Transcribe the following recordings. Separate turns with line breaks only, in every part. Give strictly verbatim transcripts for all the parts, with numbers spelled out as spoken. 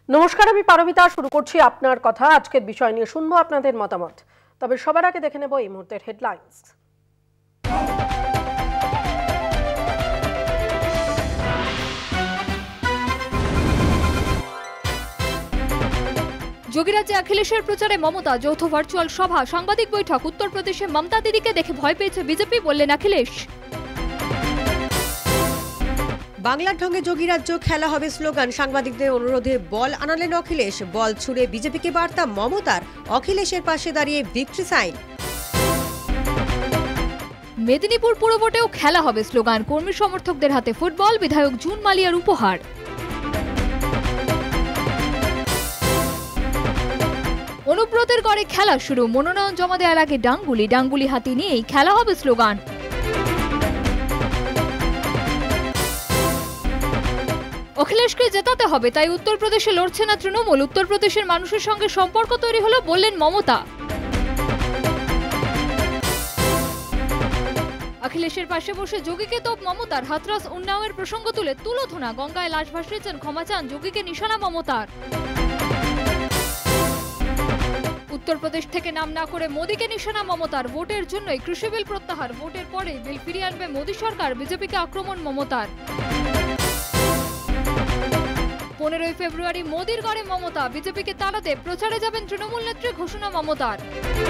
নমস্কার, আমি পারমিতা। শুরু করছি আপনার কথা। আজকের বিষয় নিয়ে শুনবো আপনাদের মতামত। তবে সবার আগে দেখে নেব এই মুহূর্তের হেডলাইন্স।
যোগীরাজ্যে অখিলেশের প্রচারে মমতা, যৌথ ভার্চুয়াল সভা, সাংবাদিক বৈঠক। উত্তরপ্রদেশে মমতা দিদিকে দেখে ভয় পেয়েছে বিজেপি, বললেন অখিলেশ।
বাংলার ঢঙ্গে যোগীরাজ্য খেলা হবে স্লোগান, সাংবাদিকদের অনুরোধে বল আনালেন অখিলেশ। বল ছুড়ে বিজেপিকে বার্তা মমতার, অখিলেশের পাশে দাঁড়িয়ে ভিক্টরি সাইন।
মেদিনীপুর পুরভোটেও খেলা হবে স্লোগান, কর্মী সমর্থকদের হাতে ফুটবল, বিধায়ক জুন মালিয়ার উপহার। অনুব্রতের গড়ে খেলা শুরু, মনোনয়ন জমা দেওয়ার আগে ডাঙ্গুলি ডাঙ্গুলি হাতি নিয়েই খেলা হবে স্লোগান। অখিলেশকে জেতাতে হবে, তাই উত্তরপ্রদেশে লড়ছে না তৃণমূল। উত্তরপ্রদেশের মানুষের সঙ্গে সম্পর্ক তৈরি হলো, বললেন মমতা। অখিলেশের পাশে বসে যোগীকে তোপ মমতার, হাতরাস উন্নয়নের প্রসঙ্গ তুলে তুলোধনা, গঙ্গায় লাশ ভাসিয়েছেন, ক্ষমা চান, যোগীকে নিশানা মমতার। উত্তরপ্রদেশ থেকে নাম না করে মোদীকে নিশানা মমতার, ভোটের জন্যই কৃষি বিল প্রত্যাহার, ভোটের পরে বিল ফিরিয়ে আনবে মোদী সরকার, বিজেপিকে আক্রমণ মমতার। পনেরোই ফেব্রুয়ারি মোদীর গড়ে মমতা, বিজেপিকে তাড়াতে প্রচারে যাবেন তৃণমূল নেত্রী, ঘোষণা মমতার।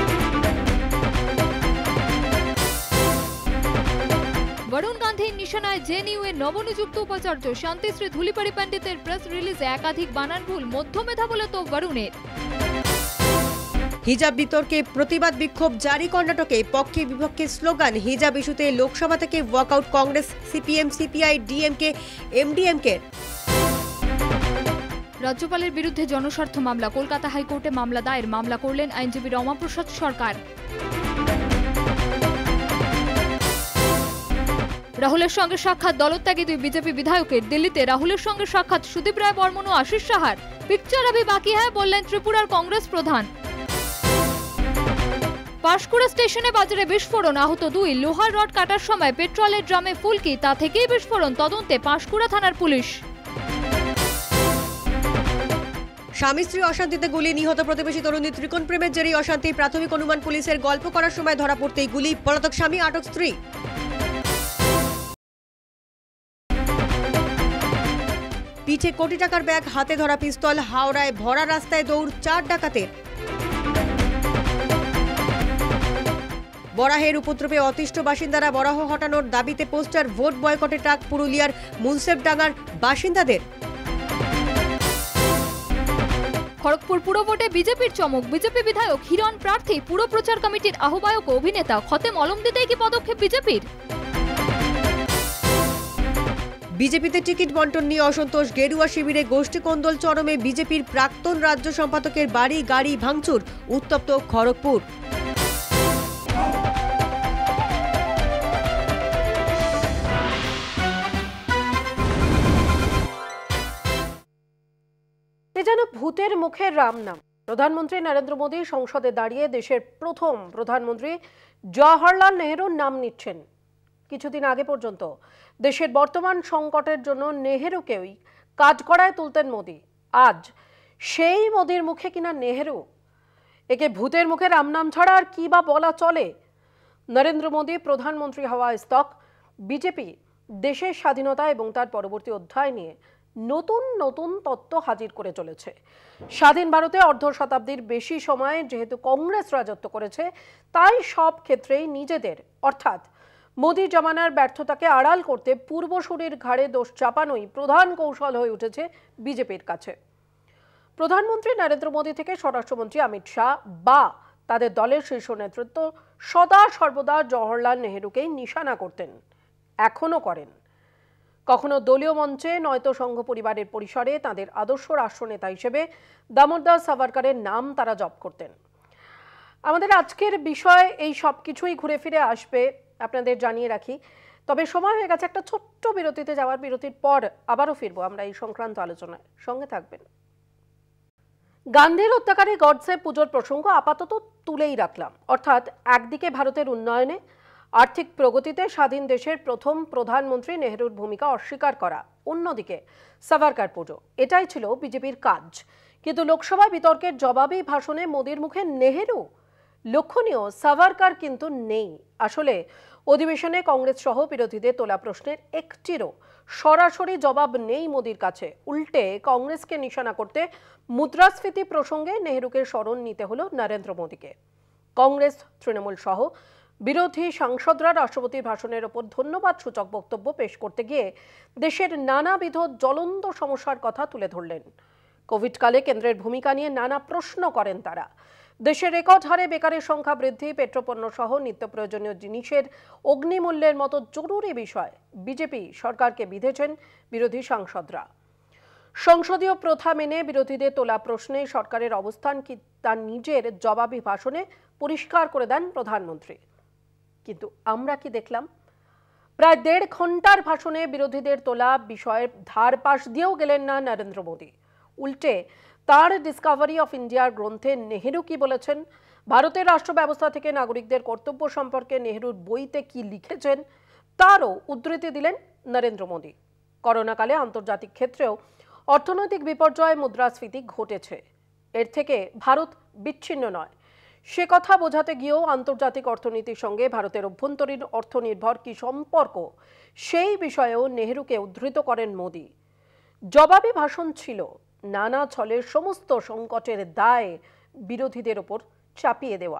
বরুণ গান্ধীর নিশানায় জেএনইউ এর নবনিযুক্ত উপাচার্য, শান্তিশ্রী ধুলিপাড়ি পণ্ডিতের প্রেস রিলিজে একাধিক বানান ভুল, মধ্যমেধা বলে তো বরুণের।
হিজাব বিতর্কে প্রতিবাদ বিক্ষোভ জারি কর্ণাটকে, পক্ষে বিপক্ষে স্লোগান। হিজাব ইস্যুতে লোকসভা থেকে walkout Congress, CPM, CPI, DMK, MDMK.
রাজ্যপালের বিরুদ্ধে জনস্বার্থ মামলা, কলকাতা হাইকোর্টে মামলা দায়ের, মামলা করলেন আইনজীবী রমাপ্রসাদ সরকার। রাহুলের সঙ্গে সাক্ষাৎ দলত্যাগী দুই বিজেপি বিধায়কের, দিল্লিতে রাহুলের সঙ্গে সাক্ষাৎ সুদীপ রায় বর্মন ও আশিস সাহার। পিকচার আভি বাকি হ্যায়, বললেন ত্রিপুরার কংগ্রেস প্রধান। পাঁশকুড়া স্টেশনে বাজারে বিস্ফোরণ, আহত দুই। লোহার রড কাটার সময় পেট্রোলের ড্রামে ফুলকি, তা থেকেই বিস্ফোরণ, তদন্তে পাঁশকুড়া থানার পুলিশ।
স্বামী স্ত্রী অশান্তিতে গুলি, নিহত প্রতিবেশী তরুণী। ত্রিকোণ প্রেমের জেরেই অশান্তি, প্রাথমিক অনুমান পুলিশের, গল্প করার সময় ধরা পড়তেই গুলি, পলাতক স্বামী, আটক স্ত্রী। পিঠে কোটি টাকার ব্যাগ, হাতে ধরা পিস্তল, হাওড়ায় ভরা রাস্তায় দৌড় চার ডাকাতের। বরাহের উপদ্রবে অতিষ্ঠ বাসিন্দারা, বরাহ হটানোর দাবিতে পোস্টার, ভোট বয়কটের ডাক পুরুলিয়ার মুন্সেফডাঙ্গার বাসিন্দাদের।
খড়গপুর পুরভোটে বিজেপির চমক, বিজেপি বিধায়ক হিরণ প্রার্থী, পুর প্রচার কমিটির আহ্বায়ক ও অভিনেতা। খতে মলম দিতেই কি পদক্ষেপ বিজেপির?
বিজেপিতে টিকিট বন্টন নিয়ে অসন্তোষ, গেরুয়া শিবিরে গোষ্ঠী কোন্দল চরমে, বিজেপির প্রাক্তন রাজ্য সম্পাদকের বাড়ি গাড়ি ভাঙচুর, উত্তপ্ত খড়গপুর।
এ যেন ভূতের মুখের রাম নাম। প্রধানমন্ত্রী নরেন্দ্র মোদী সংসদে দাঁড়িয়ে দেশের প্রথম প্রধানমন্ত্রী জওহরলাল নেহরুর নাম নিচ্ছেন। কিছুদিন আগে পর্যন্ত দেশের বর্তমান সংকটের জন্য নেহরুকেই কাঠগড়ায় তুলতেন মোদী। আজ সেই মোদীর মুখে কিনা নেহরু। একে ভূতের মুখে রাম নাম ছাড়া আর কি বা বলা চলে? নরেন্দ্র মোদী প্রধানমন্ত্রী হওয়া স্তক বিজেপি দেশের স্বাধীনতা এবং তার পরবর্তী অধ্যায় নিয়ে নতুন নতুন তত্ত্ব হাজির করে চলেছে। স্বাধীন ভারতে অর্ধ শতাব্দীর বেশি সময় যেহেতু কংগ্রেস রাজত্ব করেছে, তাই সব ক্ষেত্রেই নিজেদের অর্থাৎ মোদী জমানার ব্যর্থতাকে আড়াল করতে পূর্বসূরির ঘাড়ে দোষ চাপানোই প্রধান কৌশল হয়ে উঠেছে বিজেপির কাছে। প্রধানমন্ত্রী নরেন্দ্র মোদী থেকে স্বরাষ্ট্রমন্ত্রী অমিত শাহ বা তাদের দলের শীর্ষ নেতৃত্ব সদা সর্বদা জওহরলাল নেহরুকেই নিশানা করতেন, এখনো করেন। কখনো দলীয় মঞ্চে, নয়তো সংঘ পরিবারের পরিসরে তাদের আদর্শ রাষ্ট্রনেতা হিসেবে দামোদর সাভারকরের নাম তারা জপ করতেন। আমাদের আজকের বিষয় এই সব কিছুই ঘুরে ফিরে আসবে, আপনাদের জানিয়ে রাখি। তবে সময় হয়ে গেছে একটা ছোট্ট বিরতিতে যাওয়ার। বিরতির পর আবারও ফিরবো আমরা এই সংক্রান্ত আলোচনায়, সঙ্গে থাকবেন। গান্ধীর হত্যাকারী গডসে পুজোর প্রসঙ্গ আপাতত তুলেই রাখলাম। অর্থাৎ একদিকে ভারতের উন্নয়নে, আর্থিক প্রগতিতে স্বাধীন দেশের প্রথম প্রধানমন্ত্রী নেহরুর ভূমিকা অস্বীকার করা, অন্যদিকে সাভারকার পুজো, এটাই ছিল বিজেপির কাজ। কিন্তু লোকসভায় বিতর্কের জবাবে ভাষণে মোদির মুখে নেহেরু। লক্ষণীয়, সাভারকার কিন্তু নেই। আসলে অধিবেশনে কংগ্রেস সহ বিরোধীদের তোলা প্রশ্নের একটিরও সরাসরি জবাব নেই মোদির কাছে। উল্টে কংগ্রেসকে নিশানা করতে মুদ্রাস্ফীতি প্রসঙ্গে নেহেরুকে স্মরণ নিতে হলো নরেন্দ্র মোদীকে। কংগ্রেস, তৃণমূল সহ বিরোধী সাংসদরা রাষ্ট্রপতির ভাষণের ওপর ধন্যবাদ সূচক বক্তব্য পেশ করতে গিয়ে দেশের নানাবিধ জ্বলন্ত সমস্যার কথা তুলে ধরলেন। কোভিডকালে কেন্দ্রের ভূমিকা নিয়ে নানা প্রশ্ন করেন তারা। দেশের রেকর্ড হারে বেকারের সংখ্যা বৃদ্ধি, পেট্রোপণ্য সহ নিত্য প্রয়োজনীয় জিনিসের অগ্নিমূল্যের মতো জরুরি বিষয় বিজেপি সরকারকে বিঁধেছেন বিরোধী সাংসদরা। সংসদীয় প্রথা মেনে বিরোধীদের তোলা প্রশ্নে সরকারের অবস্থান কি তার নিজের জবাবি ভাষণে পরিষ্কার করে দেন প্রধানমন্ত্রী। কিন্তু আমরা কি দেখলাম? প্রায় দেড় ঘন্টার ভাষণে বিরোধীদের তোলা বিষয়ের ধার পাশ দিয়েও গেলেন না নরেন্দ্র মোদী। উল্টে তার ডিসকভারি অফ ইন্ডিয়ার গ্রন্থে নেহেরু কি বলেছেন, ভারতের রাষ্ট্র ব্যবস্থা থেকে নাগরিকদের কর্তব্য সম্পর্কে নেহেরুর বইতে কি লিখেছেন তারও উদ্ধৃতি দিলেন নরেন্দ্র মোদী। করোনাকালে আন্তর্জাতিক ক্ষেত্রেও অর্থনৈতিক বিপর্যয়, মুদ্রাস্ফীতি ঘটেছে। এর থেকে ভারত বিচ্ছিন্ন নয়, সে কথা বোঝাতে গিয়েও আন্তর্জাতিক অর্থনীতির সঙ্গে ভারতের অভ্যন্তরীণ অর্থনির্ভর কি সম্পর্ক, সেই বিষয়েও নেহেরুকে উদ্ধৃত করেন মোদী। জবাবি ভাষণ ছিল নানা ছলের সমস্ত সংকটের দায় বিরোধীদের ওপর চাপিয়ে দেওয়া।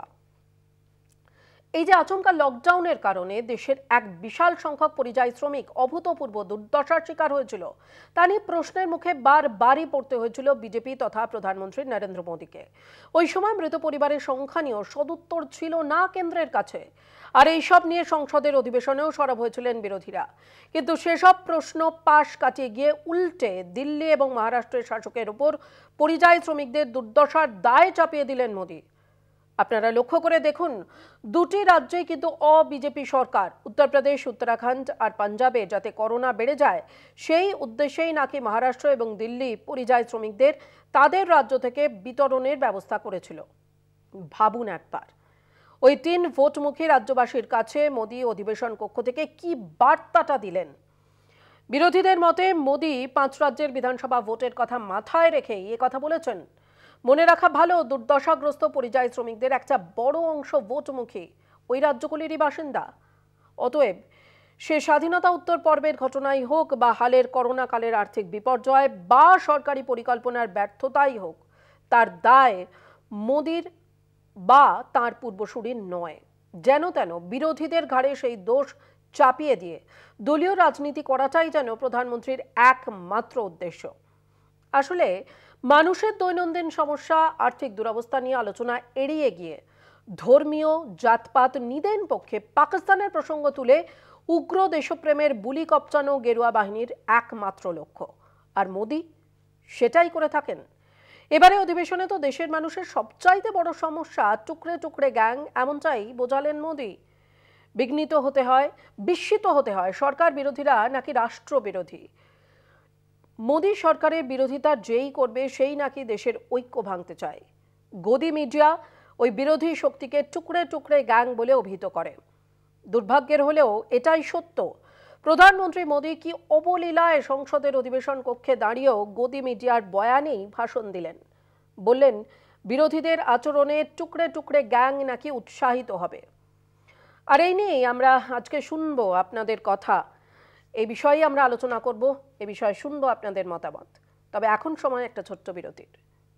এই যে আচমকা লকডাউনের কারণে দেশের এক বিশাল সংখ্যক পরিযায়ী শ্রমিক অভূতপূর্ব দুর্দশার শিকার হয়েছিল, তা নিয়ে প্রশ্নের মুখে বারবারই পড়তে হয়েছিল বিজেপি তথা প্রধানমন্ত্রী নরেন্দ্র মোদীকে। ওই সময় মৃত পরিবারের সংখ্যা নিয়েও সদুত্তর ছিল না কেন্দ্রের কাছে। আর এইসব নিয়ে সংসদের অধিবেশনেও সরব হয়েছিলেন বিরোধীরা। কিন্তু সেসব প্রশ্ন পাশ কাটিয়ে গিয়ে উল্টে দিল্লি এবং মহারাষ্ট্রের শাসকের উপর পরিযায়ী শ্রমিকদের দুর্দশার দায় চাপিয়ে দিলেন মোদী। আপনারা লক্ষ্য করে দেখুন, দুটি রাজ্যেই কিন্তু অবিজেপি সরকার। উত্তরপ্রদেশ, উত্তরাখণ্ড আর পাঞ্জাবে যাতে করোনা বেড়ে যায়, সেই উদ্দেশ্যেই নাকি মহারাষ্ট্র এবং দিল্লি পরিযায়ী শ্রমিকদের তাদের রাজ্য থেকে বিতরণের ব্যবস্থা করেছিল। ভাবুন একবার, ওই তিন ভোটমুখী রাজ্যবাসীর কাছে মোদী অধিবেশন কক্ষ থেকে কি বার্তাটা দিলেন। বিরোধীদের মতে মোদী পাঁচ রাজ্যের বিধানসভা ভোটের কথা মাথায় রেখেই এ কথা বলেছেন। মনে রাখা ভালো, দুর্দশাগ্রস্ত পরিযায়ী শ্রমিকদের একটা বড় অংশ ভোটমুখী ওই রাজ্যগুলিরই বাসিন্দা। অতএব সে স্বাধীনতা উত্তর পর্বের ঘটনাই হোক বা হালের করোনা কালের আর্থিক বিপর্যয় বা সরকারি পরিকল্পনার ব্যর্থতাই হোক, তার দায় মোদীর বা তার পূর্বসূরির নয়। যেন তেন বিরোধীদের ঘাড়ে সেই দোষ চাপিয়ে দিয়ে দলীয় রাজনীতি করাটাই যেন প্রধানমন্ত্রীর একমাত্র উদ্দেশ্য। আসলে মানুষের দৈনন্দিন সমস্যা, আর্থিক দুরবস্থা নিয়ে আলোচনা এড়িয়ে গিয়ে ধর্মীয়, জাতপাত নিদেন পক্ষে পাকিস্তানের প্রসঙ্গ তুলে উগ্র দেশপ্রেমের বুলি কপচানো গেরুয়া বাহিনীর একমাত্র লক্ষ্য। আর মোদী সেটাই করে থাকেন। এবারে অধিবেশনে তো দেশের মানুষের সবচাইতে বড় সমস্যা টুকরে টুকরে গ্যাং, এমনটাই বোঝালেন মোদী। বিঘ্নিত হতে হয়, বিস্মিত হতে হয় সরকার বিরোধীরা নাকি রাষ্ট্র বিরোধী। মোদী সরকারের বিরোধিতা যেই করবে সেই নাকি দেশের ঐক্য ভাঙতে চায়। গদি মিডিয়া ওই বিরোধী শক্তিকে টুকরে টুকরে গ্যাং বলে অভিহিত করে। দুর্ভাগ্যের হলেও এটাই সত্য। প্রধানমন্ত্রী মোদী কি অবলীলায় সংসদের অধিবেশন কক্ষে দাঁড়িয়েও গদি মিডিয়ার বয়ানেই ভাষণ দিলেন। বললেন বিরোধীদের আচরণে টুকরে টুকরে গ্যাং নাকি উৎসাহিত হবে। আর এই নিয়েই আমরা আজকে শুনবো আপনাদের কথা। এই বিষয়ে আমরা আলোচনা করব, এ বিষয়ে শুনবো আপনাদের মতামত। তবে এখন সময় একটা ছোট্ট বিরতির।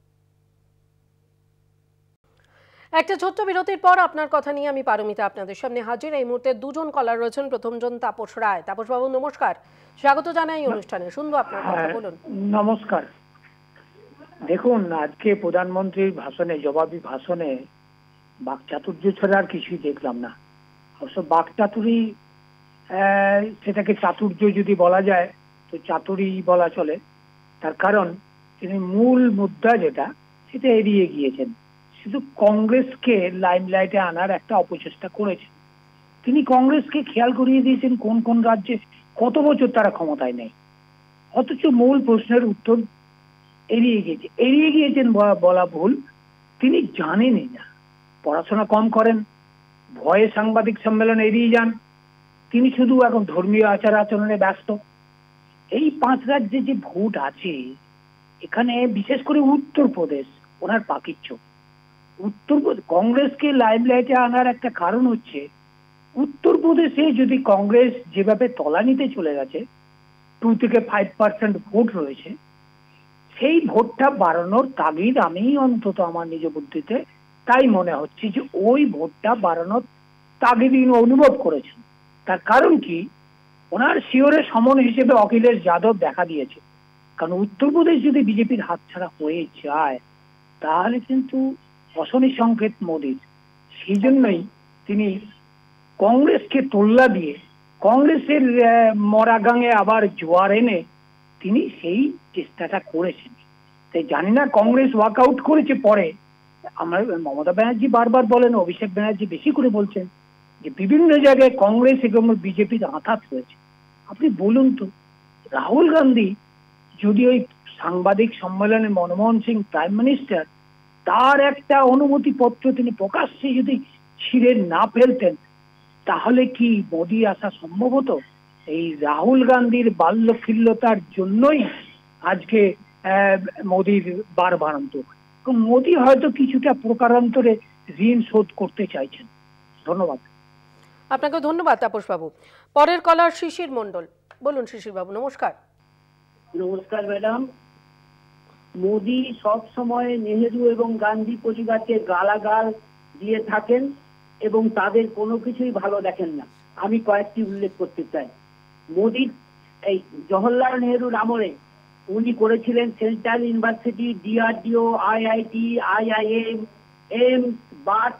একটা ছোট্ট বিরতির পর আপনার কথা নিয়ে আমি পারমিতা আপনাদের সামনে হাজির। এই মুহূর্তে দুজন কলার রয়েছেন। প্রথমজন তাপস রায়। তাপস বাবু নমস্কার, স্বাগত জানাই অনুষ্ঠানে। শুনবো আপনার কথা, বলুন।
নমস্কার। দেখুন, আজকে প্রধানমন্ত্রীর ভাষণে, জবাবি ভাষণে বাকচাতুর্য ছাড়া আর কিছুই দেখলাম না। অবশ্য বাকচাতুরি, সেটাকে চাতুর্য যদি বলা যায় তো চাতুরি বলা চলে। তার কারণ তিনি মূল মুদ্রা যেটা সেটা এড়িয়ে গিয়েছেন। শুধু কংগ্রেসকে লাইমলাইটে আনার একটা অপচেষ্টা করেছেন। তিনি কংগ্রেসকে খেয়াল করিয়ে দিয়েছেন কোন কোন রাজ্যে কত বছর তারা ক্ষমতায় নেই, অথচ মূল প্রশ্নের উত্তর এড়িয়ে গিয়েছে। এড়িয়ে গিয়েছেন বলা ভুল, তিনি জানেনই না। পড়াশোনা কম করেন, ভয়ে সাংবাদিক সম্মেলন এড়িয়ে যান। তিনি শুধু এখন ধর্মীয় আচার আচরণে ব্যস্ত। এই পাঁচ রাজ্যে যে ভোট আছে, এখানে বিশেষ করে উত্তরপ্রদেশ ওনার পাকিচ্ছ। উত্তরপ্রদেশ কংগ্রেসকে লাইমলাইটে আনার একটা কারণ হচ্ছে, উত্তরপ্রদেশে যদি কংগ্রেস যেভাবে তলানিতে চলে গেছে, টু থেকে ফাইভ পার্সেন্ট ভোট রয়েছে, সেই ভোটটা বাড়ানোর তাগিদ আমি অন্তত আমার নিজ বুদ্ধিতে তাই মনে হচ্ছে যে ওই ভোটটা বাড়ানোর তাগিদ অনুভব করেছেন। তার কারণ কি, ওনার শিওরে সমন হিসেবে অখিলেশ যাদব দেখা দিয়েছে। কারণ উত্তরপ্রদেশ যদি বিজেপির হাতছাড়া হয়ে যায় তাহলে কিন্তু অশনি সংকেত মোদীর। সেই জন্যই তিনি কংগ্রেসকে তোল্লা দিয়ে কংগ্রেসের মরা গাঙে আবার জোয়ার এনে তিনি সেই চেষ্টাটা করেছেন। তাই জানি না কংগ্রেস ওয়ার্কআউট করেছে পরে। আমরা মমতা ব্যানার্জি বারবার বলেন, অভিষেক ব্যানার্জি বেশি করে বলছেন যে বিভিন্ন জায়গায় কংগ্রেস এবং বিজেপির আঘাত হয়েছে। আপনি বলুন তো, রাহুল গান্ধী যদি ওই সাংবাদিক সম্মেলনে মনমোহন সিং প্রাইম মিনিস্টার, তার একটা অনুমতি পত্র তিনি প্রকাশ্যে যদি ছিঁড়ে না ফেলতেন তাহলে কি মোদী আসা সম্ভব হতো? এই রাহুল গান্ধীর বাল্যখিল্যতার জন্যই আজকে মোদীর বার বাড়ান্ত। মোদী হয়তো কিছুটা প্রকারান্তরে ঋণ শোধ করতে চাইছেন। ধন্যবাদ।
আপনাকে ধন্যবাদ তাপস বাবু। পরের কলার শিশির মণ্ডল। বলুন শিশির বাবু। নমস্কার।
নমস্কার ম্যাডাম। মোদী সব সময় নেহেরু এবং গান্ধী প্রতিবাদকে গালাগাল দিয়ে থাকেন এবং তাদের কোনো কিছুই ভালো দেখেন না। আমি কয়েকটি উল্লেখ করতে চাই। মোদী এই জওহরলাল নেহেরুর আমলে উনি করেছিলেন central university, DRDO, IIT, IIM, AIIMS, but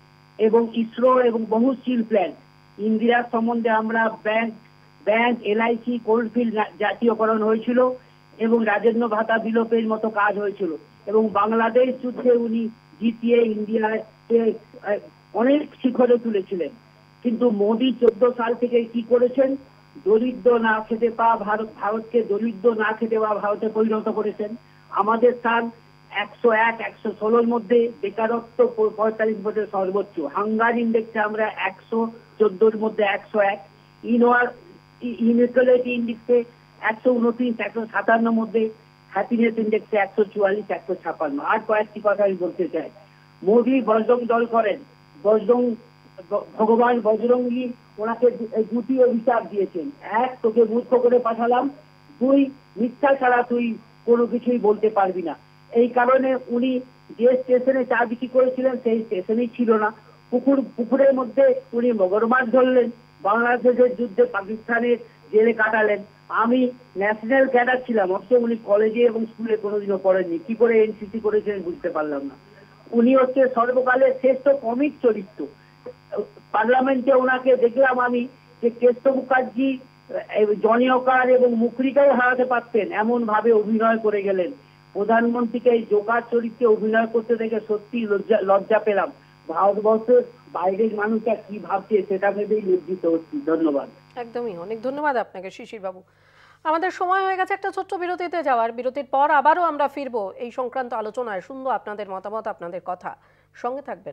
এবং ইসরো এবং বহু স্টিল প্ল্যান্ট। ইন্দিরার সম্বন্ধে আমরা ব্যাংক ব্যাংক এলআইসি, কোলফিল্ড জাতীয়করণ হয়েছিল এবং রাজেন্দ্র ভাতা বিলোপের মতো কাজ হয়েছিল। এবং বাংলাদেশ যুদ্ধে উনি জিতিয়ে ইন্ডিয়াকে অনেক শিখরে তুলেছিলেন। কিন্তু মোদী চোদ্দ সাল থেকে কি করেছেন? দরিদ্র না খেতে পাওয়া ভারত ভারতকে দরিদ্র না খেতে পাওয়া ভারতে পরিণত করেছেন। আমাদের স্থান একশো এক একশো ষোলোর মধ্যে, বেকারত্ব পঁয়তাল্লিশ বছর সর্বোচ্চ। হাঙ্গার ইন্ডেক্সে আমরা একশো চোদ্দোর মধ্যে একশো এক, ইনোয়ার ইনইকুয়ালিটি ইন্ডেক্সে একশো উনত্রিশ, একশো সাতান্ন মধ্যে, হ্যাপিনেস ইন্ডেক্সে একশো চুয়াল্লিশ, একশো ছাপান্ন। আর কয়েকটি কথা আমি বলতে চাই। মোদী বজরং দল করেন। বজরং ভগবান বজরঙ্গী ওনাকে দুটি অভিশাপ দিয়েছেন। এক, তোকে মূর্খ করে পাঠালাম। দুই, মিথ্যা ছাড়া তুই কোনো কিছুই বলতে পারবি না। এই কারণে উনি যে স্টেশনে চা বিক্রি করেছিলেন সেই স্টেশনই ছিল না। পুকুর পুকুরের মধ্যে উনি মগরমাছ ধরলেন। বাংলাদেশের যুদ্ধে পাকিস্তানের জেলে কাটালেন। আমি ন্যাশনাল ক্যাডার ছিলাম, অথচ উনি কলেজে এবং স্কুলে কোনোদিনও পড়েননি। কি করে এনসিসি করেছিলেন বুঝতে পারলাম না। উনি হচ্ছে সর্বকালের শ্রেষ্ঠ কমিক চরিত্র। পার্লামেন্টে ওনাকে দেখলাম আমি যে কেষ্ট মুখার্জি, জনি ওকার এবং মুখরিকাই হারাতে পারতেন, এমন ভাবে অভিনয় করে গেলেন। প্রধানমন্ত্রীকে এই জোকার চরিত্রে অভিনয় করতে দেখে সত্যি লজ্জা লজ্জা পেলাম। ভারতবর্ষের বাইরের মানুষরা কি ভাবছে সেটা ভেবেই লজ্জিত হচ্ছি। ধন্যবাদ।
একদমই, অনেক ধন্যবাদ আপনাকে শিশির বাবু। আমাদের সময় হয়ে গেছে একটা ছোট্ট বিরতিতে যাওয়ার। বিরতির পর আবারও আমরা ফিরবো এই সংক্রান্ত আলোচনায়। শুনবো আপনাদের মতামত, আপনাদের কথা। সঙ্গে থাকবেন।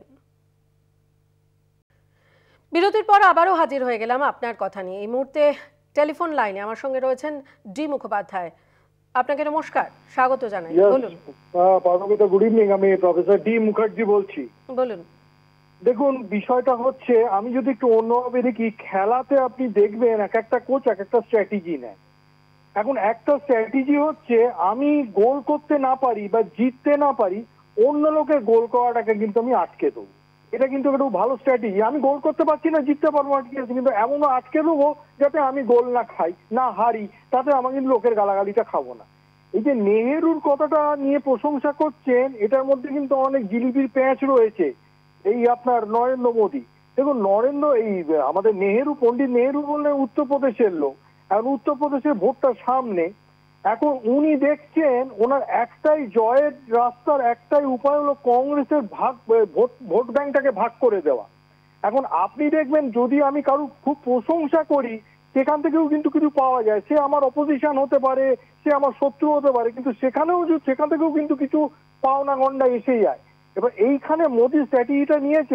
বিরতির পর আবারও হাজির হয়ে গেলাম আপনার কথা নিয়ে। এই মুহূর্তে টেলিফোন লাইনে আমার সঙ্গে রয়েছেন ডি মুখোপাধ্যায়। আপনাকে নমস্কার, স্বাগত জানাই। বলুন।
Paromita, good evening. আমি প্রফেসর ডি মুখার্জি বলছি।
বলুন।
দেখুন, বিষয়টা হচ্ছে, আমি যদি একটু অন্যভাবে দেখি, খেলাতে আপনি দেখবেন এক একটা কোচ এক একটা স্ট্র্যাটেজি নেয়। এখন একটা স্ট্র্যাটেজি হচ্ছে, আমি গোল করতে না পারি বা জিততে না পারি, অন্য লোকের গোল করাটাকে কিন্তু আমি আটকে দেবো। এটা কিন্তু একটু ভালো স্ট্র্যাটেজি। আমি গোল করতে পারছি না, জিততে পারবো না, ঠিক আছে, কিন্তু এমনও আটকে দেবো যাতে আমি গোল না খাই, না হারি, তাতে আমার কিন্তু লোকের গালাগালিটা খাবো না। এই যে নেহেরুর কথাটা নিয়ে প্রশংসা করছেন, এটার মধ্যে কিন্তু অনেক জিলিপির প্যাঁচ রয়েছে। এই আপনার নরেন্দ্র মোদী, দেখুন নরেন্দ্র এই আমাদের নেহেরু, পন্ডিত নেহেরু বললেন উত্তরপ্রদেশের লোক। এখন উত্তরপ্রদেশের ভোটটা সামনে, এখন উনি দেখছেন ওনার একটাই জয়ের রাস্তার একটাই উপায় হলো কংগ্রেসের ভাগ ভোট ভোট ব্যাংকটাকে ভাগ করে দেওয়া। এখন আপনি দেখবেন, যদি আমি কারো খুব প্রশংসা করি সেখান থেকেও কিন্তু কিছু পাওয়া যায়। সে আমার অপোজিশন হতে পারে, সে আমার শত্রু হতে পারে, কিন্তু সেখানেও সেখান থেকেও কিন্তু কিছু পাওনা গন্ডা এসে যায়। এবার এইখানে মোদী স্ট্র্যাটেজিটা নিয়েছেন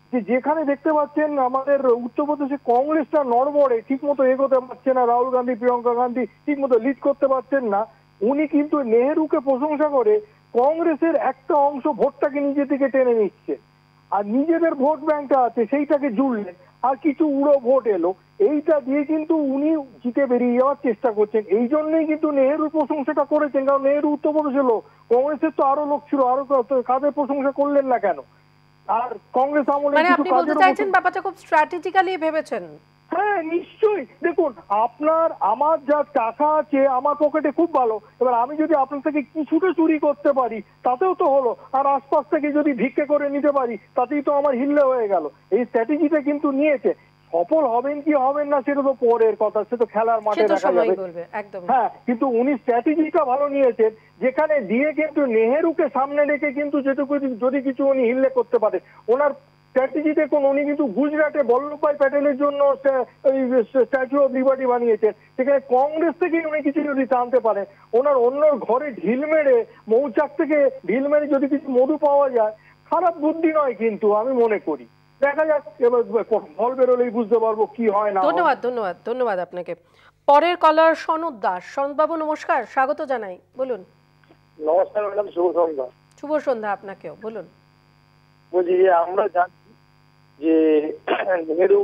যে যেখানে দেখতে পাচ্ছেন আমাদের উত্তরপ্রদেশে কংগ্রেসটা নড়বড়ে, ঠিক মতো এগোতে পারছে না, রাহুল গান্ধী প্রিয়াঙ্কা গান্ধী ঠিক মতো লিড করতে পারছেন না, উনি কিন্তু নেহেরুকে প্রশংসা করে কংগ্রেসের একটা অংশ ভোটটাকে নিজে থেকে টেনে নিচ্ছে, আর নিজেদের ভোট ব্যাংকটা আছে সেইটাকে জুড়লেন, আর কিছু উড়ো ভোট এলো, এইটা দিয়ে কিন্তু উনি জিতে বেরিয়ে যাওয়ার চেষ্টা করছেন। এই জন্যই কিন্তু নেহেরুর প্রশংসাটা করেছেন, কারণ নেহেরু উত্তরপ্রদেশের লোক, কংগ্রেসের তো আরো লোক ছিল, আরো কাদের প্রশংসা করলেন না কেন? আর কংগ্রেস আমলে
মানে আপনি বলতে চাইছেন ব্যাপারটা খুব স্ট্র্যাটেজিক্যালি ভেবেছেন?
হ্যাঁ নিশ্চয়ই। দেখুন, আপনার আমার যা টাকা আছে আমার পকেটে খুব ভালো, এবার আমি যদি আপনার থেকে কিছুটা চুরি করতে পারি তাতেও তো হলো, আর আশপাশ থেকে যদি ভিক্ষে করে নিতে পারি তাতেই তো আমার হিল্লে হয়ে গেল। এই স্ট্র্যাটেজিটা কিন্তু নিয়েছে। সফল হবেন কি হবেন না সেটা তো পরের কথা, সে তো খেলার মাঠে দেখা যাবে। হ্যাঁ, কিন্তু উনি স্ট্র্যাটেজিটা ভালো নিয়েছেন, যেখানে দিয়ে কিন্তু নেহেরুকে সামনে রেখে কিন্তু যেটুকু যদি কিছু উনি হিল্লে করতে পারে, ওনার স্ট্র্যাটেজি দেখুন, উনি কিন্তু গুজরাটে বল্লভভাই প্যাটেলের জন্য স্ট্যাচু অফ লিবার্টি বানিয়েছেন, সেখানে কংগ্রেস থেকে উনি কিছু যদি টানতে পারে, ওনার অন্য ঘরে ঢিল মেরে মৌচাক থেকে ঢিল মেরে যদি কিছু মধু পাওয়া যায়, খারাপ বুদ্ধি নয় কিন্তু আমি মনে করি। দেখা যাক এবার ফল বেরোলেই বুঝতে পারবো কি হয় না।
ধন্যবাদ ধন্যবাদ ধন্যবাদ আপনাকে। পরের কলার সনদ দাস। সনদ বাবু নমস্কার, স্বাগত জানাই, বলুন।
নমস্কার ম্যাডাম, শুভ সন্ধ্যা।
শুভ সন্ধ্যা আপনাকেও, বলুন।
বলছি যে আমরা জানি যে নেহেরু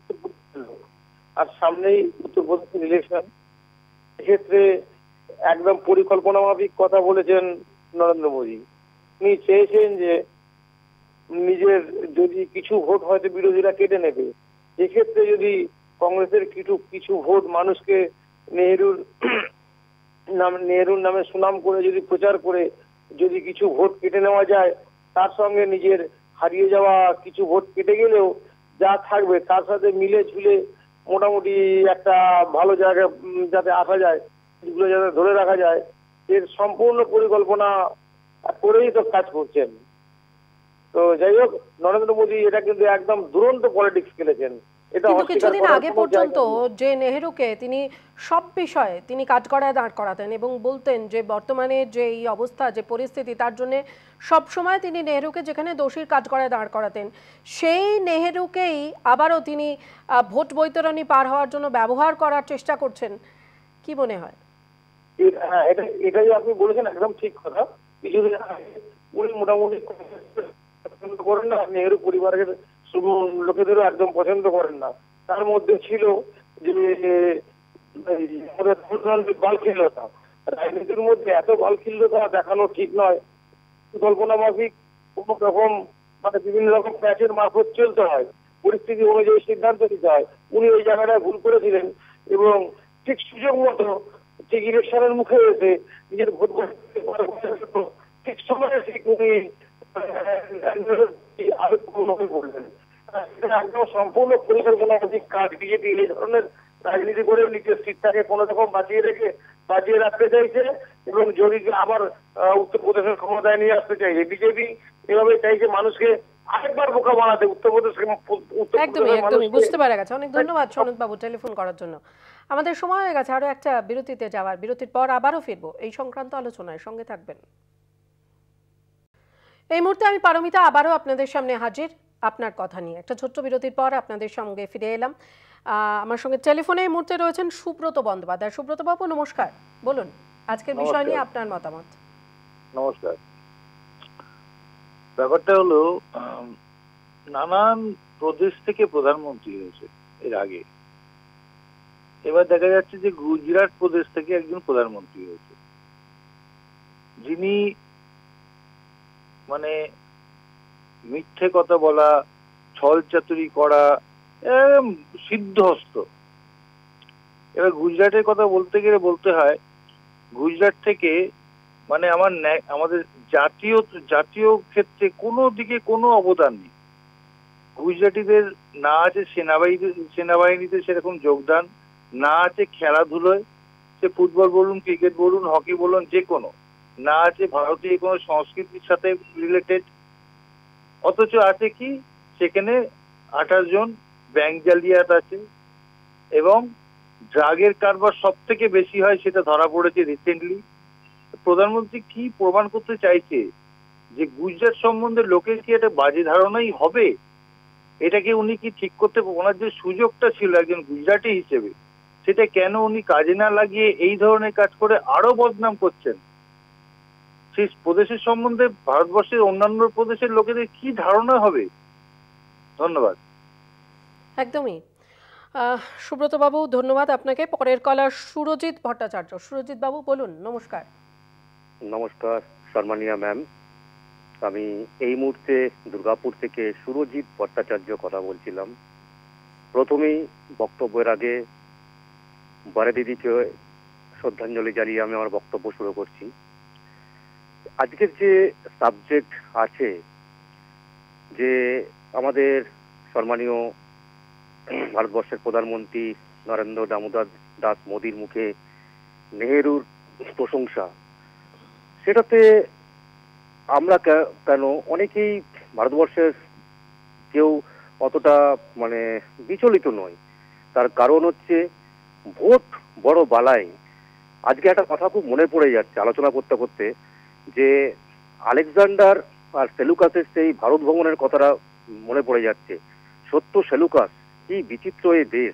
আর সামনেই উত্তরপ্রদেশের ইলেকশন, এক্ষেত্রে একদম পরিকল্পনা মাফিক কথা বলেছেন নরেন্দ্র মোদী। উনি চেয়েছেন যে নিজের যদি কিছু ভোট হয়তো বিরোধীরা কেটে নেবে, এক্ষেত্রে যদি কংগ্রেসের কিছু কিছু ভোট মানুষকে নেহেরুর নাম নেহেরুর নামে সুনাম করে যদি প্রচার করে যদি কিছু ভোট কেটে নেওয়া যায়, তার সঙ্গে নিজের হারিয়ে যাওয়া কিছু ভোট কেটে গেলেও যা থাকবে তার সাথে মিলে ঝুলে মোটামুটি একটা ভালো জায়গায় যাতে আসা যায়, এগুলো যাতে ধরে রাখা যায়, এর সম্পূর্ণ পরিকল্পনা করেই তো কাজ করছেন। তো যাই হোক, নরেন্দ্র মোদী এটা কিন্তু একদম দুরন্ত পলিটিক্স খেলেছেন।
কিন্তু কিছুদিন আগে পর্যন্ত যে নেহেরুকে তিনি সব বিষয়ে তিনি কাঠগড়ায় দাঁড় করাতেন এবং বলতেন যে বর্তমানে যে এই অবস্থা, যে পরিস্থিতি, তার জন্য সব সময় তিনি নেহেরুকে যেখানে দোষীর কাঠগড়ায় দাঁড় করাতেন, সেই নেহেরুকেই আবারও তিনি ভোট বৈতরণী পার হওয়ার জন্য ব্যবহার করার চেষ্টা করছেন। কি মনে হয়?
এটা এটাই আপনি বলেছেন, একদম ঠিক কথা। কিছুদিন আগে উনি মোটামুটি পছন্দ করেন না, নেহেরু পরিবারের লোকেদেরও একদম পছন্দ করেন না। তার মধ্যে ছিল যে বালখিল্যতা, রাজনীতির মধ্যে এত বালখিল্যতা দেখানো ঠিক নয়। কল্পনা মাফিক কোন রকম মানে বিভিন্ন রকম প্যাচের মারফত চলতে হয়, পরিস্থিতি অনুযায়ী সিদ্ধান্ত নিতে হয়। উনি ওই জায়গাটায় ভুল করেছিলেন এবং ঠিক সুযোগ মতো ঠিক ইলেকশনের মুখে এসে নিজের ভোট ঠিক সময়ে ঠিক উনি বললেন। একদম সম্পূর্ণ পরিকল্পনামাফিক কাজ। বিজেপি এই ধরনের রাজনীতি করে নিজের সিটটাকে কোনো রকম বাঁচিয়ে রেখে বাঁচিয়ে রাখতে চাইছে এবং যদি আবার উত্তরপ্রদেশের ক্ষমতায় নিয়ে আসতে চাইছে। বিজেপি এভাবে চাইছে মানুষকে আরেকবার বোকা বানাতে, উত্তরপ্রদেশকে।
একদমই একদমই বুঝতে পারা গেছে। অনেক ধন্যবাদ সনদ বাবু টেলিফোন করার জন্য। আমাদের সময় হয়ে গেছে আরো একটা বিরতিতে যাওয়ার। বিরতির পর আবারও ফিরবো এই সংক্রান্ত আলোচনায়, সঙ্গে থাকবেন। এই মুহূর্তে আমি পারমিতা আবারও আপনাদের সামনে হাজির আপনার কথা নিয়ে। একটা ছোট্ট বিরতির পর আপনাদের সঙ্গে ফিরে এলাম। আমার সঙ্গে টেলিফোনে এই মুহূর্তে রয়েছেন সুব্রত বন্দ্যোপাধ্যায়। সুব্রত বাবু নমস্কার, বলুন আজকের বিষয় নিয়ে আপনার মতামত।
নমস্কার। ব্যাপারটা হলো নানান প্রদেশ থেকে প্রধানমন্ত্রী হয়েছে এর আগে, এবার দেখা যাচ্ছে যে গুজরাট প্রদেশ থেকে একজন প্রধানমন্ত্রী হয়েছে, যিনি মানে মিথ্যে কথা বলা, ছল চাতুরি করা সিদ্ধহস্ত। এবার গুজরাটের কথা বলতে গেলে বলতে হয়, গুজরাট থেকে মানে আমার আমাদের জাতীয় জাতীয় ক্ষেত্রে কোনো দিকে কোনো অবদান নেই। গুজরাটিদের না আছে সেনাবাহিনী সেনাবাহিনীতে সেরকম যোগদান, না আছে খেলাধুলোয়, সে ফুটবল বলুন, ক্রিকেট বলুন, হকি বলুন, যে কোনো, না আছে ভারতীয় কোনো সংস্কৃতির সাথে রিলেটেড। অথচ আছে কি, সেখানে আঠাশ জন ব্যাংক জালিয়াত আছে এবং ড্রাগের কারবার সব থেকে বেশি হয়, সেটা ধরা পড়েছে রিসেন্টলি। প্রধানমন্ত্রী কি প্রমাণ করতে চাইছে? যে গুজরাট সম্বন্ধে লোকের কি একটা বাজে ধারণাই হবে? এটাকে উনি কি ঠিক করতে, ওনার যে সুযোগটা ছিল একজন গুজরাটি হিসেবে, সেটা কেন উনি কাজে না লাগিয়ে এই ধরনের কাজ করে আরো বদনাম করছেন? সেই প্রদেশের সম্বন্ধে ভারতবর্ষের অন্যান্য প্রদেশের লোকেদের কি ধারণা হবে? ধন্যবাদ।
একদমই। সুব্রত বাবু ধন্যবাদ আপনাকে। পরের কলার সুরজিৎ ভট্টাচার্য। সুরজিৎ বাবু বলুন। নমস্কার।
নমস্কার সম্মানীয় ম্যাম, আমি এই মুহূর্তে দুর্গাপুর থেকে সুরজিৎ ভট্টাচার্য কথা বলছিলাম। প্রথমেই বক্তব্যের আগে বড় দিদিকে শ্রদ্ধাঞ্জলি জানিয়ে আমি আমার বক্তব্য শুরু করছি। আজকের যে সাবজেক্ট আছে, যে আমাদের সম্মানীয় ভারতবর্ষের প্রধানমন্ত্রী নরেন্দ্র দামোদর দাস মোদীর মুখে নেহেরুর প্রশংসা, সেটাতে আমরা কেন অনেকেই ভারতবর্ষের কেউ অতটা মানে বিচলিত নয়। তার কারণ হচ্ছে ভোট বড় বালাই। আজকে একটা কথা খুব মনে পড়ে যাচ্ছে আলোচনা করতে করতে, যে আলেকজান্ডার আর সেলুকাসের সেই ভারত ভ্রমণের কথাটা মনে পড়ে যাচ্ছে। সত্য সেলুকাস, কি বিচিত্র এই দেশ।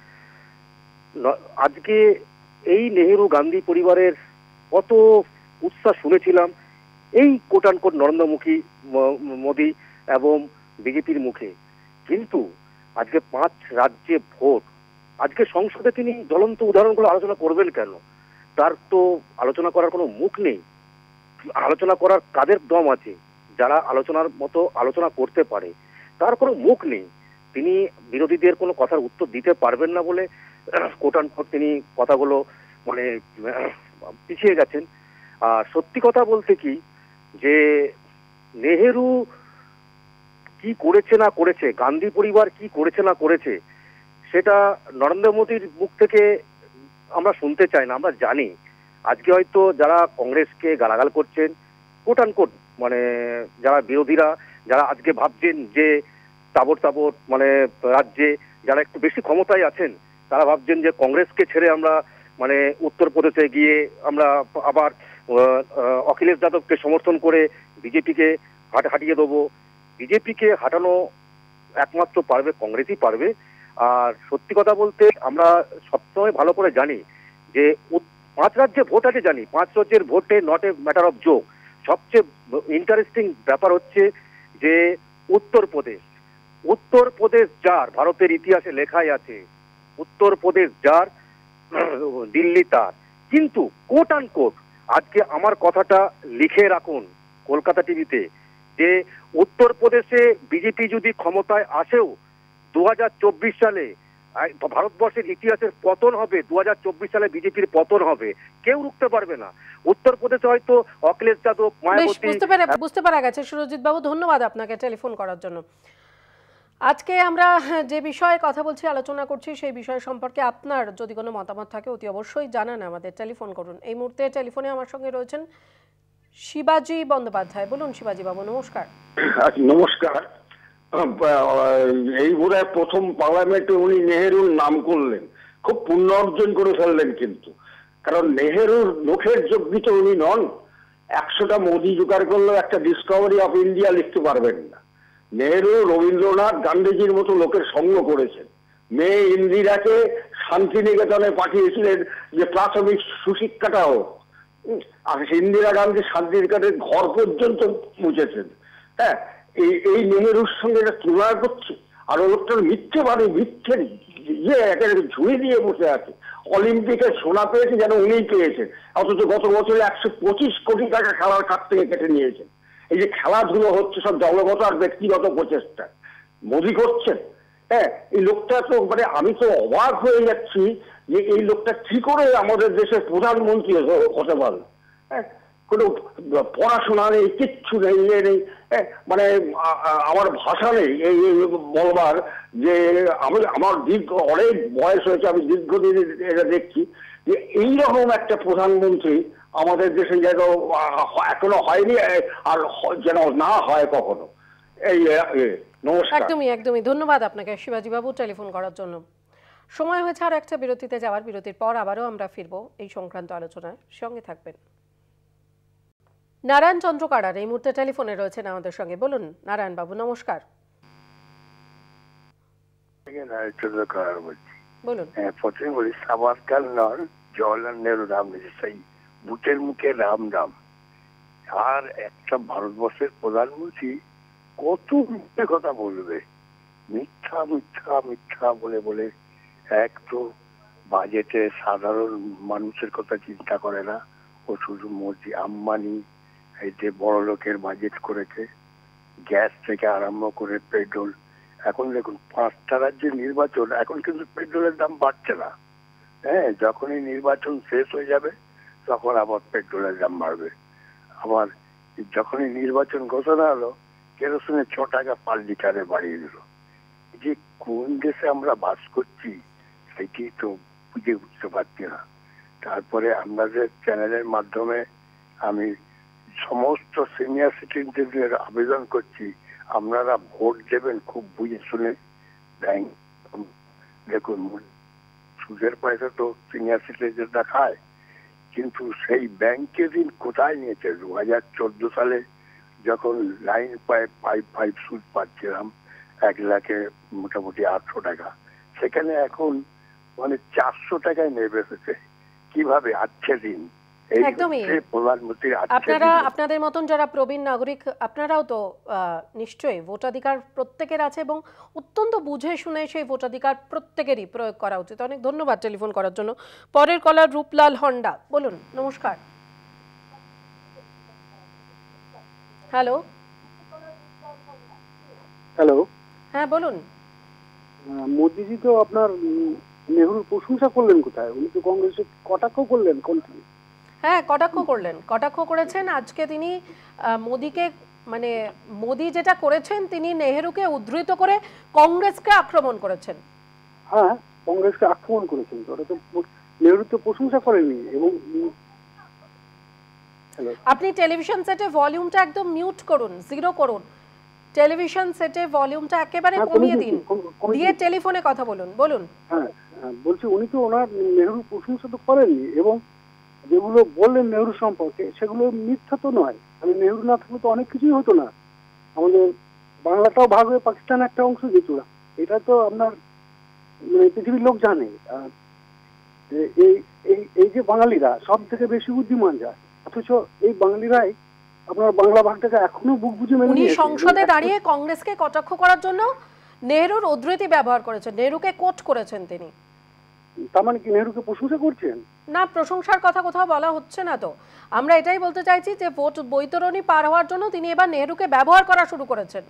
আজকে এই নেহেরু গান্ধী পরিবারের কত উৎসাহ শুনেছিলাম এই কোটানকোট নরেন্দ্রমুখী মোদী এবং বিজেপির মুখে, কিন্তু আজকে পাঁচ রাজ্যে ভোট, আজকে সংসদে তিনি জ্বলন্ত উদাহরণগুলো আলোচনা করবেন কেন? তার তো আলোচনা করার কোনো মুখ নেই। আলোচনা করার কাদের দম আছে যারা আলোচনার মতো আলোচনা করতে পারে? তার কোনো মুখ নেই। তিনি বিরোধীদের কোনো কথার উত্তর দিতে পারবেন না বলে কোটানকোট তিনি কথাগুলো মানে পিছিয়ে গেছেন। আর সত্যি কথা বলতে কি, যে নেহেরু কি করেছে না করেছে, গান্ধী পরিবার কি করেছে না করেছে, সেটা নরেন্দ্র মোদীর মুখ থেকে আমরা শুনতে চাই না। আমরা জানি আজকে হয়তো যারা কংগ্রেসকে গালাগাল করছেন, কোটানকোট মানে যারা বিরোধীরা, যারা আজকে ভাবছেন যে তাবর তাবর মানে রাজ্যে যারা একটু বেশি ক্ষমতায় আছেন, তারা ভাবছেন যে কংগ্রেসকে ছেড়ে আমরা মানে উত্তরপ্রদেশে গিয়ে আমরা আবার অখিলেশ যাদবকে সমর্থন করে বিজেপিকে হাঁটিয়ে দেবো। বিজেপিকে হাঁটানো একমাত্র পারবে কংগ্রেসই পারবে। আর সত্যি কথা বলতে আমরা সবসময় ভালো করে জানি যে পাঁচ রাজ্যে ভোট আছে, জানি পাঁচ রাজ্যের ভোটে not a matter of joke. সবচেয়ে ইন্টারেস্টিং ব্যাপার হচ্ছে যে উত্তরপ্রদেশ, উত্তরপ্রদেশ যার, ভারতের ইতিহাসে লেখাই আছে উত্তরপ্রদেশ যার, দিল্লি তার। কিন্তু কোট আন কোট আজকে আমার কথাটা লিখে রাখুন কলকাতা টিভিতে, যে উত্তরপ্রদেশে বিজেপি যদি ক্ষমতায় আসেও দু হাজার চব্বিশ সালে ভারতবর্ষের ইতিহাসের পতন হবে, দু হাজার চব্বিশ সালে বিজেপির পতন হবে, কেউ রুখতে পারবে না। উত্তরপ্রদেশে হয়তো অখিলেশ যাদব, মায়াবতী।
বুঝতে পারা গেছে সুরজিৎ বাবু, ধন্যবাদ আপনাকে টেলিফোন করার জন্য। আজকে আমরা যে বিষয়ে কথা বলছি, আলোচনা করছি, সেই বিষয় সম্পর্কে আপনার যদি কোনো মতামত থাকে অতি অবশ্যই জানান, আমাদের টেলিফোন করুন। এই মুহূর্তে টেলিফোনে আমার সঙ্গে রয়েছেন শিবাজি বন্দ্যোপাধ্যায়। বলুন শিবাজি বাবু। নমস্কার।
নমস্কার। এই বোধহয় প্রথম পার্লামেন্টে উনি নেহেরুর নাম করলেন, খুব পুণ্য অর্জন করে ফেললেন। কিন্তু কারণ নেহেরুর মুখের যোগ্যিত উনি নন। একশোটা মোদি জোগাড় করলেও একটা ডিসকভারি অফ ইন্ডিয়া লিখতে পারবেন না। নেহেরু রবীন্দ্রনাথ গান্ধীজির মতো লোকের সঙ্গ করেছেন। মেয়ে ইন্দিরাকে শান্তিনিকেতনে পাঠিয়েছিলেন যে প্রাথমিক সুশিক্ষাটা হোক। আর ইন্দিরা গান্ধী শান্তিনিকেতনের ঘর পর্যন্ত মুছেছেন। হ্যাঁ, এই এই নেহেরুর সঙ্গে এটা তুলনা করছে। আর লোকটার মিথ্যে মানে মিথ্যের ইয়ে একেবারে ঝুড়ি দিয়ে বসে আছে। অলিম্পিকে সোনা পেয়েছে যেন উনিই পেয়েছেন, অথচ গত বছরে একশো পঁচিশ কোটি টাকা খেলার কাছ থেকে কেটে নিয়েছেন। এই যে খেলাধুলো হচ্ছে সব দলগত আর ব্যক্তিগত প্রচেষ্টা মোদি করছেন। হ্যাঁ, এই লোকটা তো মানে আমি তো অবাক হয়ে যাচ্ছি যে এই লোকটা কি করে আমাদের দেশের প্রধানমন্ত্রী হতে পারে। হ্যাঁ, কোনো পড়াশোনা নেই, কিচ্ছু নেই, ইয়ে নেই। মানে আমার ভাষা নেই এই বলবার যে আমি আমার দীর্ঘ অনেক বয়স হয়েছে, আমি দীর্ঘদিন এটা দেখছি যে এইরকম একটা প্রধানমন্ত্রী আমাদের দেশে যেন এখনো হয়নি, আর যেন না হয় কখনো। এই নমস্কার।
একদমই একদমই ধন্যবাদ আপনাকে শিবাজি বাবু টেলিফোন করার জন্য। সময় হয়েছে আর একটা বিরতিতে যাওয়ার। বিরতির পর আবারও আমরা ফিরবো এই সংক্রান্ত আলোচনায়, সঙ্গে থাকবেন। নারায়ণ চন্দ্র কারার এই মুহূর্তে টেলিফোনে রয়েছেন আমাদের সঙ্গে। বলুন নারায়ণ বাবু। নমস্কার।
থেকে নারীচন্দ্র করার বলছি।
বলুন।
হ্যাঁ, প্রথমে বলি সাবারকার নন, জওয়াহরলাল নেহরু রাম সেই বুটের মুখে রাম রাম। আর একটা ভারতবর্ষের প্রধানমন্ত্রী কত মিথ্যে কথা বলবে, মিথ্যা মিথ্যা মিথ্যা বলে বলে এক তো বাজেটে সাধারণ মানুষের কথা চিন্তা করে না, ও শুধু মোদি আম্বানি এই যে বড় লোকের বাজেট করেছে, গ্যাস থেকে আরম্ভ করে পেট্রোল। এখন দেখুন পাঁচটা রাজ্যের নির্বাচন, এখন কিন্তু পেট্রোলের দাম বাড়ছে না। হ্যাঁ, যখনই নির্বাচন শেষ হয়ে যাবে তখন আবার পেট্রোলের দাম বাড়বে। আবার যখনই নির্বাচন ঘোষণা হলো কেরোসিনের ছ টাকা পার লিটারে বাড়িয়ে দিল। যে কোন দেশে আমরা বাস করছি সেটি তো বুঝে উঠতে পারছি না। তারপরে আপনাদের চ্যানেলের মাধ্যমে আমি সমস্ত সিনিয়র সিটিজেনদের আবেদন করছি, আপনারা ভোট দেবেন খুব বুঝে শুনে। ব্যাংক দেখুন সুদের পয়সা তো সিনিয়র সিটিজেনরা খায়, কিন্তু সেই ব্যাংকে ঋণ কোথায় নিয়েছে? দু হাজার চোদ্দ সালে যখন লাইন পাইপ ফাইভ ফাইভ সুদ পাচ্ছিলাম এক লাখে মোটামুটি আটশো টাকা, সেখানে এখন মানে চারশো টাকায় নেমে এসেছে। কিভাবে আচ্ছে ঋণ?
একদমই।
প্রধানমন্ত্রী
আপনারা আপনাদের মতন যারা প্রবীণ নাগরিক আপনারাও তো নিশ্চয়ই ভোটাধিকার প্রত্যেকের আছে এবং অত্যন্ত বুঝে শুনে সেই ভোটাধিকার প্রত্যেকেরই প্রয়োগ করা উচিত। অনেক ধন্যবাদ টেলিফোন করার জন্য। পরের কলার রূপলাল হন্ডা, বলুন। নমস্কার। হ্যালো
হ্যালো
হ্যাঁ বলুন।
মোদিজি তো আপনার নেহরুর প্রশংসা করলেন কোথায়? উনি তো কংগ্রেসের কটাক্ষ করলেন কোনটি?
হ্যাঁ, কটাক্ষ করলেন, কটাক্ষ করেছেন। আজকে তিনি মোদিকে মানে মোদি যেটা করেছেন তিনি নেহেরুকে উদ্ধৃত করে কংগ্রেসকে আক্রমণ করেছেন।
হ্যাঁ, কংগ্রেসকে আক্রমণ করেছেন, ওটা তো নেহরু তো প্রশংসা করেনি। এবং
আপনি টেলিভিশন সেটে ভলিউমটা একদম মিউট করুন, জিরো করুন। টেলিভিশন সেটে ভলিউমটা একেবারে কমিয়ে দিন, দিয়ে টেলিফোনে কথা বলুন। বলুন।
হ্যাঁ, বলছি উনি তো ওনার নেহরুর প্রশংসা তো করেননি, এবং যেগুলো বললেন নেহরু সম্পর্কে সেগুলো মিথ্যা তো নয়। মানে নেহরু না থাকলে তো অনেক কিছুই হতো না। আমাদের বাংলাটাও ভাগ হয়ে পাকিস্তান একটা অংশ যেত, এটা তো আপনার মানে পৃথিবীর লোক জানে। এই এই যে বাঙালিরা সব থেকে বেশি বুদ্ধিমান যায়, অথচ এই বাঙালিরাই আপনার বাংলা ভাগটাকে এখনো বুক বুঝে মেনে
উনি সংসদে দাঁড়িয়ে কংগ্রেসকে কটাক্ষ করার জন্য নেহরুর উদ্ধৃতি ব্যবহার করেছেন, নেহরুকে কোট করেছেন তিনি।
তার মানে কি নেহরুকে প্রশংসা করছেন?
না, প্রশংসার কথা কোথাও বলা হচ্ছে না তো। আমরা এটাই বলতে চাইছি যে ভোট বৈতরণী পার হওয়ার জন্য তিনি এবার নেহরুকে ব্যবহার করা শুরু করেছেন।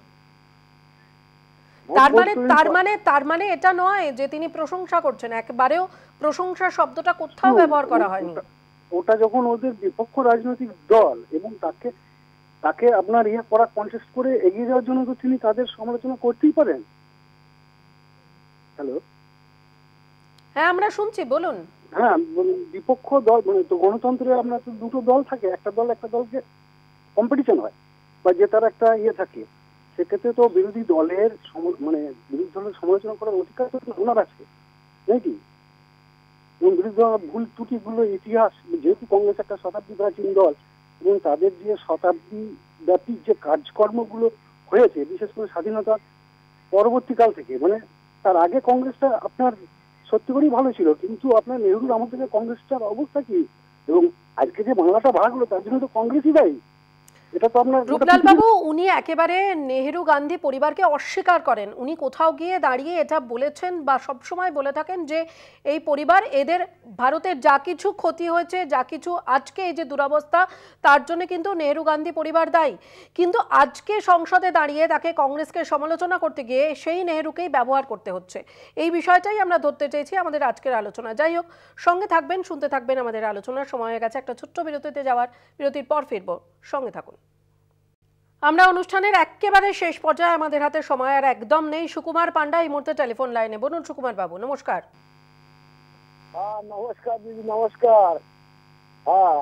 তার মানে তার মানে তার মানে এটা নয় যে তিনি প্রশংসা করছেন, একবারেও প্রশংসা শব্দটা কোথাও ব্যবহার করা হয়নি।
ওটা যখন ওদের বিপক্ষ রাজনৈতিক দল এবং তাকে তাকে আপনার ইয়ে করা কনটেস্ট করে এগিয়ে যাওয়ার জন্য তো তিনি তাদের সমালোচনা করতেই পারেন। হ্যালো
হ্যাঁ, আমরা শুনছি, বলুন।
হ্যাঁ, বিপক্ষ দল মানে তো গণতন্ত্রে আপনার তো দুটো দল থাকে, একটা দল একটা দলকে কম্পিটিশন হয় বা যে তার একটা ইয়ে থাকে, সেক্ষেত্রে তো বিরোধী দলের মানে বিরোধী দলের সমালোচনা করার অধিকার তো ওনার আছে নাকি? এবং বিরোধী দলের ভুল ত্রুটিগুলো ইতিহাস, যেহেতু কংগ্রেস একটা শতাব্দী প্রাচীন দল এবং তাদের যে শতাব্দী ব্যাপী যে কাজকর্মগুলো হয়েছে বিশেষ করে স্বাধীনতার পরবর্তীকাল থেকে, মানে তার আগে কংগ্রেসটা আপনার সত্যি করেই ভালো ছিল, কিন্তু আপনার নেহরুর আমল থেকে কংগ্রেসটার অবস্থা কি? এবং আজকে যে বাংলাটা ভাগ হলো তার জন্য তো কংগ্রেসই দায়ী। এটা তো আপনার
রূপলাল বাবু, উনি একেবারে নেহেরু গান্ধী পরিবারকে অস্বীকার করেন। উনি কোথাও গিয়ে দাঁড়িয়ে এটা বলেছেন বা সবসময় বলে থাকেন যে এই পরিবার, এদের ভারতের যা কিছু ক্ষতি হয়েছে, যা কিছু আজকে এই যে দুরবস্থা, তার জন্য কিন্তু নেহেরু গান্ধী পরিবার দায়ী। কিন্তু আজকে সংসদে দাঁড়িয়ে তাকে কংগ্রেসকে সমালোচনা করতে গিয়ে সেই নেহেরুকেই ব্যবহার করতে হচ্ছে। এই বিষয়টাই আমরা ধরতে চেয়েছি আমাদের আজকের আলোচনা। যাই হোক, সঙ্গে থাকবেন, শুনতে থাকবেন আমাদের আলোচনার সময় হয়ে গেছে একটা ছোট্ট বিরতিতে যাওয়ার। বিরতির পর ফিরবো, সঙ্গে থাকুন। আমরা অনুষ্ঠানের একেবারে শেষ পর্যায়ে, আমাদের হাতে সময় আর একদম নেই। সুকুমার পান্ডা এই মুহূর্তে টেলিফোন লাইনে। বলুন সুকুমার বাবু। নমস্কার।
হ্যাঁ নমস্কার দিদি, নমস্কার। হ্যাঁ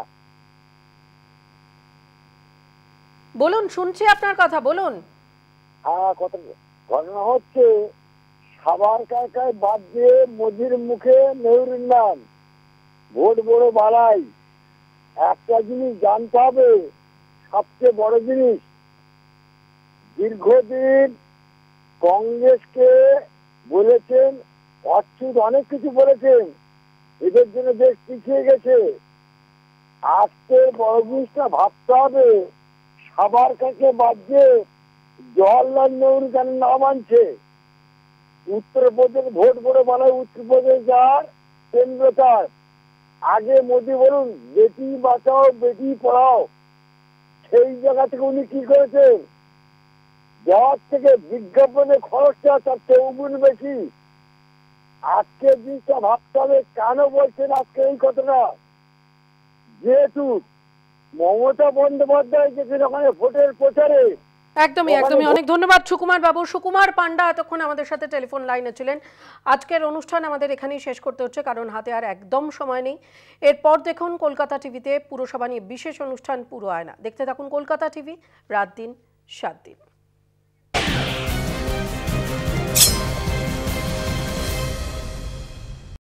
বলুন, শুনছি আপনার কথা, বলুন।
হ্যাঁ, কথা ঘটনা হচ্ছে সাবার কারকায় বাদ দিয়ে মোদির মুখে নেহরুর নাম, ভোট বড় বাড়াই। একটা জিনিস জানতে হবে, সবচেয়ে বড় জিনিস, দীর্ঘদিন কংগ্রেসকে বলেছেন, অচ্যুত অনেক কিছু বলেছেন, এদের জন্য দেশ পিছিয়ে গেছে। আজকের বড় জিনিসটা ভাবতে হবে, সাবারকারকে বাদ দিয়ে জওয়াহরলাল নেহরু কেন নাম আনছে? উত্তরপ্রদেশ ভোট করে বানায় উত্তরপ্রদেশ যার কেন্দ্র তার। আগে মোদি বলুন বেটি বাঁচাও বেটি পড়াও, সেই জায়গা থেকে উনি কি করেছেন? দেওয়ার থেকে বিজ্ঞাপনে খরচটা তার চৌগুণ বেশি। আজকের জিনিসটা ভাবতে হবে, কেন বলছেন আজকে এই কথাটা? যেহেতু মমতা বন্দ্যোপাধ্যায় যেখানে ওখানে ভোটের প্রচারে
একদমই একদমই অনেক ধন্যবাদ সুকুমার বাবু। সুকুমার পান্ডা এতক্ষণ আমাদের সাথে টেলিফোন লাইনে ছিলেন। আজকের অনুষ্ঠান আমাদের এখানেই শেষ করতে হচ্ছে, কারণ হাতে আর একদম সময় নেই। এরপর দেখুন কলকাতা টিভিতে পুরসভা নিয়ে বিশেষ অনুষ্ঠান পুরো আয়না। দেখতে থাকুন কলকাতা টিভি, রাত দিন সাত দিন।